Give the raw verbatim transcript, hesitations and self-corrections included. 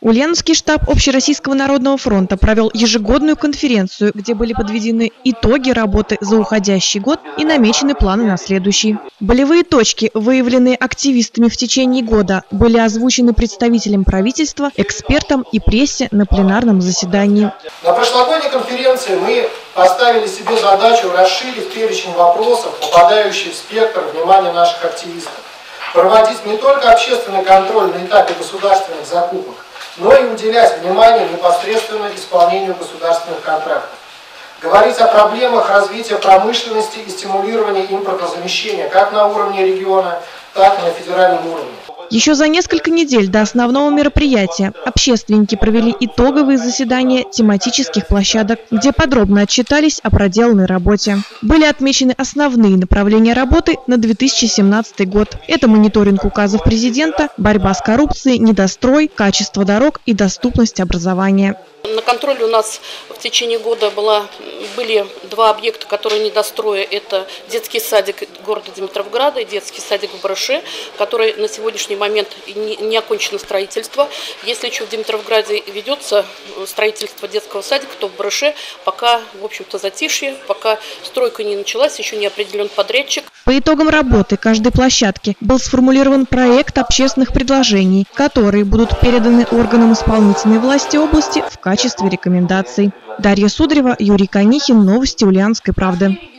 Ульяновский штаб Общероссийского народного фронта провел ежегодную конференцию, где были подведены итоги работы за уходящий год и намечены планы на следующий. Болевые точки, выявленные активистами в течение года, были озвучены представителям правительства, экспертам и прессе на пленарном заседании. На прошлогодней конференции мы поставили себе задачу расширить перечень вопросов, попадающих в спектр внимания наших активистов, проводить не только общественный контроль на этапе государственных закупок, но и уделять внимание непосредственно исполнению государственных контрактов. Говорить о проблемах развития промышленности и стимулирования импортозамещения как на уровне региона, так и на федеральном уровне. Еще за несколько недель до основного мероприятия общественники провели итоговые заседания тематических площадок, где подробно отчитались о проделанной работе. Были отмечены основные направления работы на две тысячи семнадцатый год. Это мониторинг указов президента, борьба с коррупцией, недострой, качество дорог и доступность образования. На контроле у нас в течение года была, были два объекта, которые недостроя. Это детский садик города Димитровграда и детский садик в Барыше, который на сегодняшний момент не, не окончено строительство. Если еще в Димитровграде ведется строительство детского садика, то в Барыше пока, в общем-то, затишье, пока стройка не началась, еще не определен подрядчик. По итогам работы каждой площадки был сформулирован проект общественных предложений, которые будут переданы органам исполнительной власти области в качестве рекомендаций. Дарья Сударева, Юрий Конихин. Новости Ульяновской правды.